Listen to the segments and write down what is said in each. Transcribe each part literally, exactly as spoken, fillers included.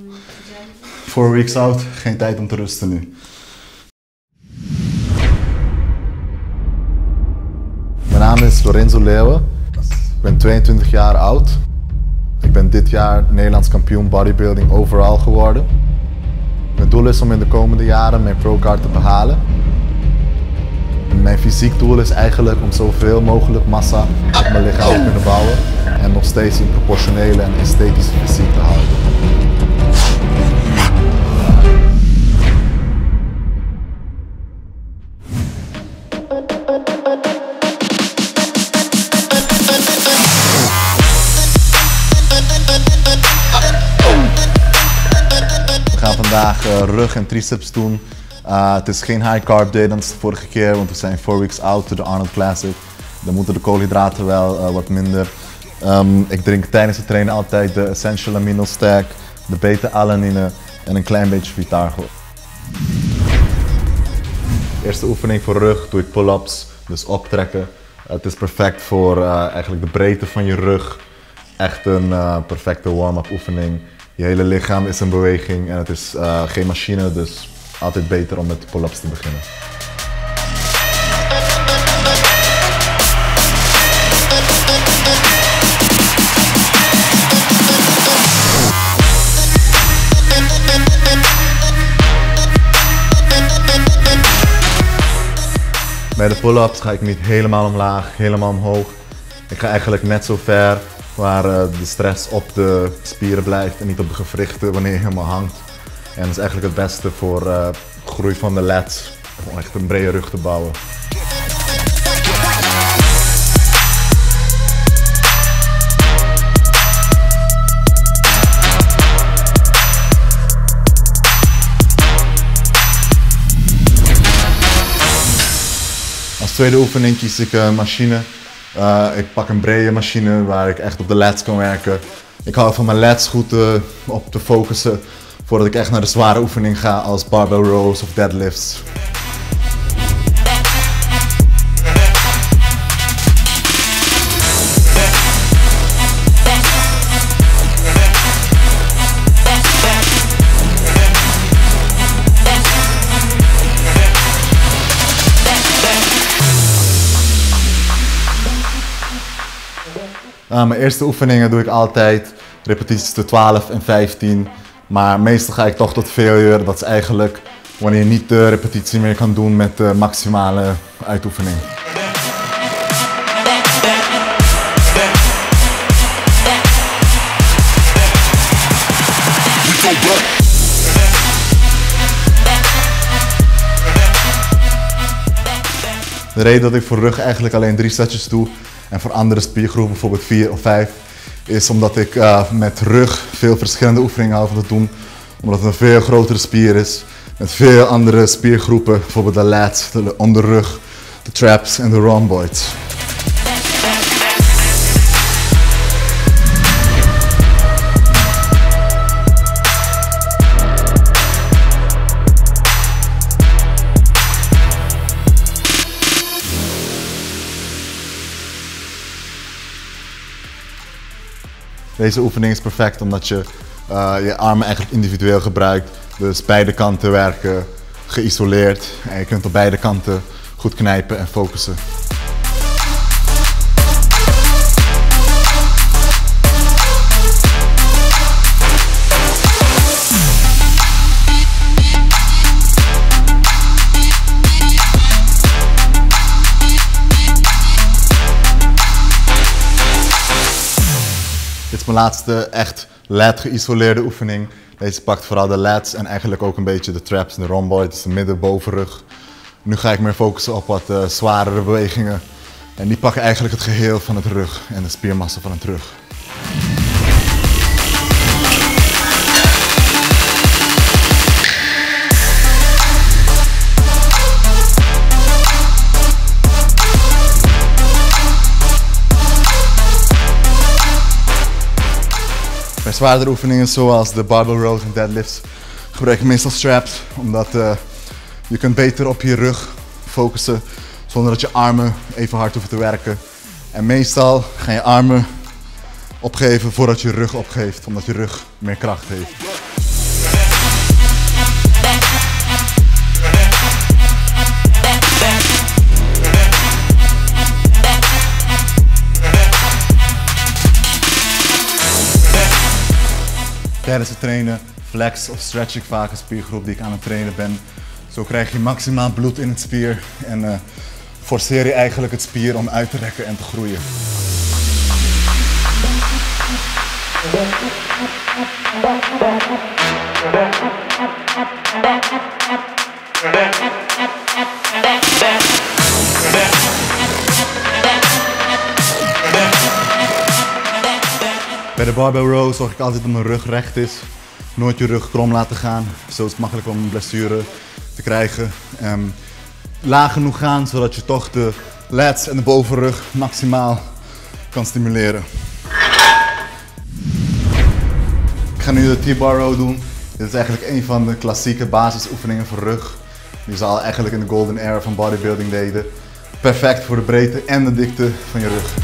Four weeks out, geen tijd om te rusten nu. Mijn naam is Lorenzo Leeuwen. Ik ben tweeëntwintig jaar oud. Ik ben dit jaar Nederlands kampioen bodybuilding overall geworden. Mijn doel is om in de komende jaren mijn pro-card te behalen. Mijn fysiek doel is eigenlijk om zoveel mogelijk massa op mijn lichaam te kunnen bouwen en nog steeds een proportionele en esthetische fysiek te houden. We gaan vandaag uh, rug en triceps doen. Uh, het is geen high carb day dan de vorige keer, want we zijn four weeks out to the Arnold Classic. Dan moeten de koolhydraten wel uh, wat minder. Um, ik drink tijdens het trainen altijd de Essential Amino Stack, de beta-alanine en een klein beetje Vitargo. Eerste oefening voor rug doe ik pull-ups, dus optrekken. Uh, het is perfect voor uh, eigenlijk de breedte van je rug. Echt een uh, perfecte warm-up oefening. Je hele lichaam is in beweging en het is uh, geen machine, dus altijd beter om met de pull-ups te beginnen. Bij de pull-ups ga ik niet helemaal omlaag, helemaal omhoog. Ik ga eigenlijk net zo ver waar uh, de stress op de spieren blijft en niet op de gewrichten wanneer je helemaal hangt. En dat is eigenlijk het beste voor uh, groei van de lats, om echt een brede rug te bouwen. Als tweede oefening kies ik een machine. Uh, ik pak een brede machine waar ik echt op de lats kan werken. Ik hou van mijn lats goed uh, op te focussen voordat ik echt naar de zware oefening ga als barbell rows of deadlifts. Uh, mijn eerste oefeningen doe ik altijd repetities te twaalf en vijftien. Maar meestal ga ik toch tot failure. Dat is eigenlijk wanneer je niet de repetitie meer kan doen met de maximale uitoefening. De reden dat ik voor rug eigenlijk alleen drie setjes doe en voor andere spiergroepen bijvoorbeeld vier of vijf, is omdat ik uh, met rug veel verschillende oefeningen hou van te doen. Omdat het een veel grotere spier is, met veel andere spiergroepen, bijvoorbeeld de lats, de onderrug, de traps en de rhomboids. Deze oefening is perfect omdat je uh, je armen eigenlijk individueel gebruikt. Dus beide kanten werken geïsoleerd en je kunt op beide kanten goed knijpen en focussen. Dit is mijn laatste echt lat geïsoleerde oefening. Deze pakt vooral de lats en eigenlijk ook een beetje de traps en de rhomboids, dus de midden-bovenrug. Nu ga ik meer focussen op wat uh, zwaardere bewegingen. En die pakken eigenlijk het geheel van het rug en de spiermassa van het rug. Bij zwaardere oefeningen zoals de barbell rows en deadlifts gebruik ik meestal straps, omdat uh, je kunt beter op je rug focussen zonder dat je armen even hard hoeven te werken. En meestal gaan je armen opgeven voordat je rug opgeeft, omdat je rug meer kracht heeft. Tijdens het trainen flex of stretch ik vaak een spiergroep die ik aan het trainen ben. Zo krijg je maximaal bloed in het spier en uh, forceer je eigenlijk het spier om uit te rekken en te groeien. Bij de barbell row zorg ik altijd dat mijn rug recht is. Nooit je rug krom laten gaan. Zo is het makkelijk om een blessure te krijgen. Um, laag genoeg gaan zodat je toch de lats en de bovenrug maximaal kan stimuleren. Ik ga nu de T-bar row doen. Dit is eigenlijk een van de klassieke basisoefeningen voor rug. Die ze al eigenlijk in de golden era van bodybuilding deden. Perfect voor de breedte en de dikte van je rug.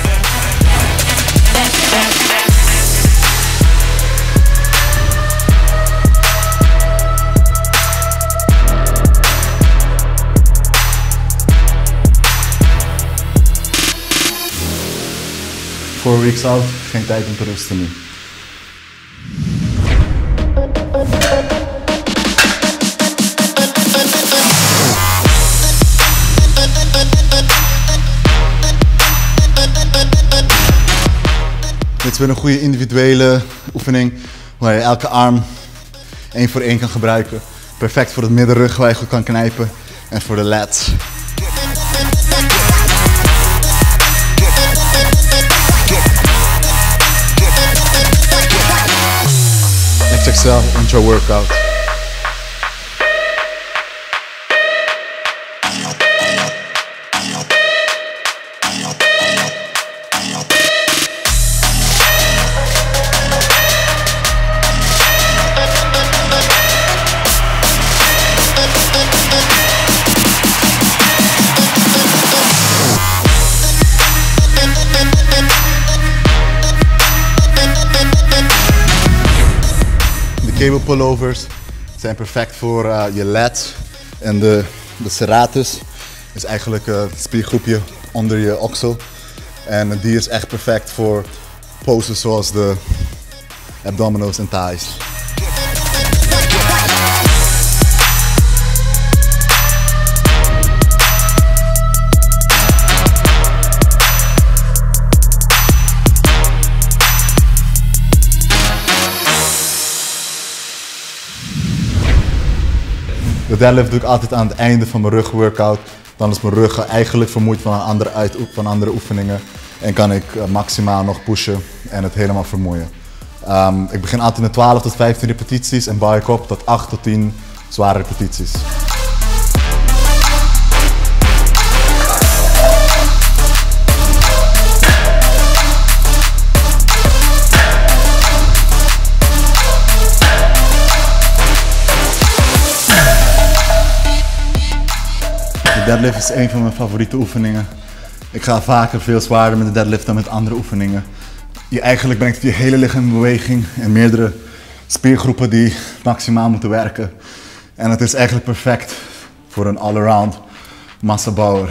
Four weeks out, geen tijd om te rusten nu. Dit is weer een goede individuele oefening waar je elke arm één voor één kan gebruiken. Perfect voor het middenrug waar je goed kan knijpen en voor de lats. X X L intro workout. Cable pullovers zijn perfect voor uh, je lats en de, de serratus is eigenlijk uh, het spiergroepje onder je oksel. En die is echt perfect voor poses zoals de abdominals en thighs. De deadlift doe ik altijd aan het einde van mijn rugworkout. Dan is mijn rug eigenlijk vermoeid van andere, uit, van andere oefeningen. En kan ik uh, maximaal nog pushen en het helemaal vermoeien. Um, ik begin altijd met twaalf tot vijftien repetities en bouw ik op tot acht tot tien zware repetities. De deadlift is een van mijn favoriete oefeningen. Ik ga vaker veel zwaarder met de deadlift dan met andere oefeningen. Je eigenlijk brengt je hele lichaam in beweging en meerdere spiergroepen die maximaal moeten werken. En het is eigenlijk perfect voor een all-around massabouwer.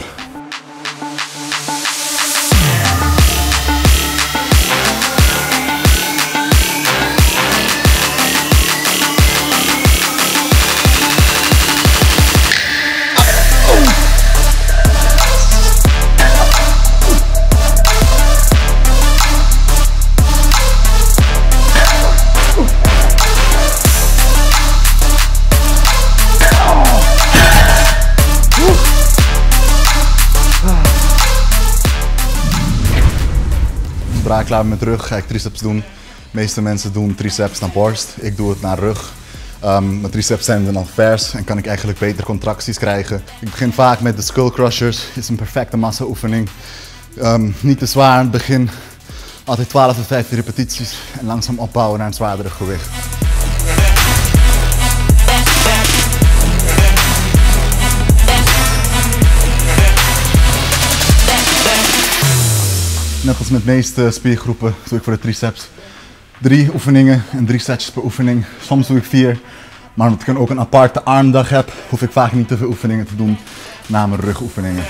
Zodra ik klaar ben met rug, ga ik triceps doen. De meeste mensen doen triceps naar borst. Ik doe het naar rug. Um, mijn triceps zijn dan nog vers en kan ik eigenlijk beter contracties krijgen. Ik begin vaak met de skull crushers. Het is een perfecte massa-oefening. Um, niet te zwaar aan het begin. Altijd twaalf tot vijftien repetities en langzaam opbouwen naar een zwaardere gewicht. Net als met de meeste spiergroepen doe ik voor de triceps drie oefeningen en drie setjes per oefening. Soms doe ik vier, maar omdat ik ook een aparte armdag heb, hoef ik vaak niet te veel oefeningen te doen na mijn rugoefeningen.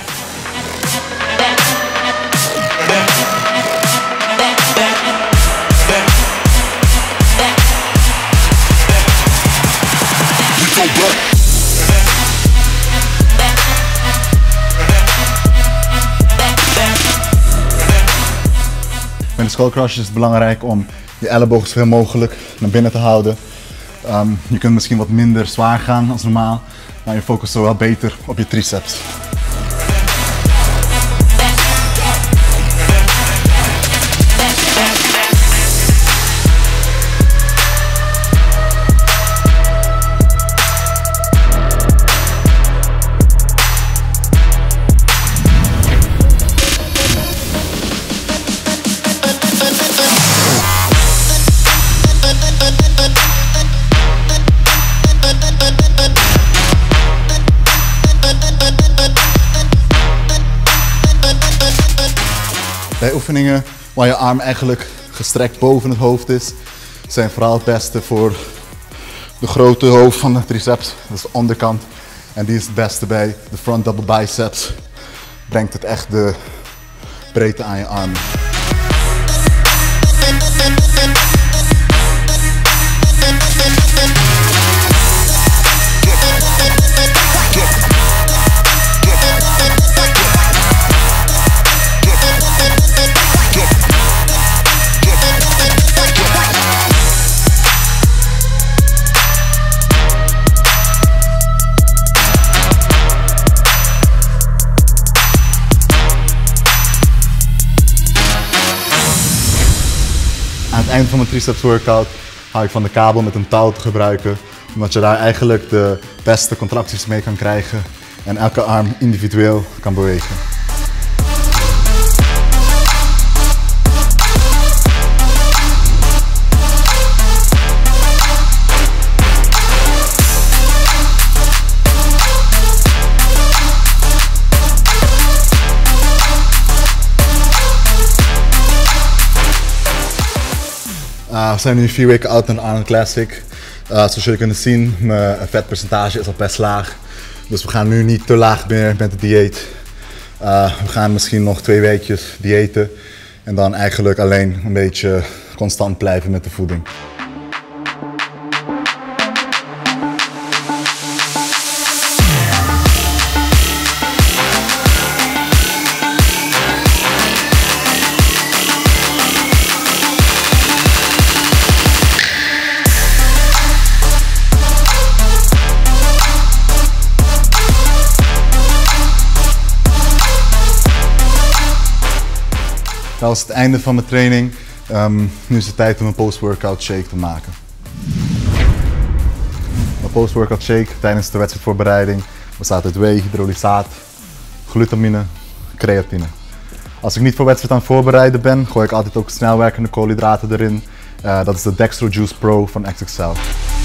go back. Met de skull crushers is het belangrijk om je ellebogen zoveel mogelijk naar binnen te houden. Um, je kunt misschien wat minder zwaar gaan als normaal, maar je focust zo wel beter op je triceps. Bij oefeningen waar je arm eigenlijk gestrekt boven het hoofd is, zijn vooral het beste voor de grote hoofd van de triceps. Dat is de onderkant. En die is het beste bij de front double biceps. Brengt het echt de breedte aan je arm. Aan het einde van mijn triceps workout hou ik van de kabel met een touw te gebruiken, omdat je daar eigenlijk de beste contracties mee kan krijgen en elke arm individueel kan bewegen. Uh, we zijn nu vier weken oud naar de Arnold Classic. Uh, zoals jullie kunnen zien, mijn vetpercentage is al best laag. Dus we gaan nu niet te laag meer met het dieet. Uh, we gaan misschien nog twee weekjes diëten. En dan eigenlijk alleen een beetje constant blijven met de voeding. Dat was het einde van mijn training. Um, nu is het tijd om een post-workout shake te maken. Een post-workout shake tijdens de wedstrijdvoorbereiding bestaat uit whey, hydrolysaat, glutamine, creatine. Als ik niet voor wedstrijd aan het voorbereiden ben, gooi ik altijd ook snelwerkende koolhydraten erin. Uh, dat is de Dextro Juice Pro van X X L.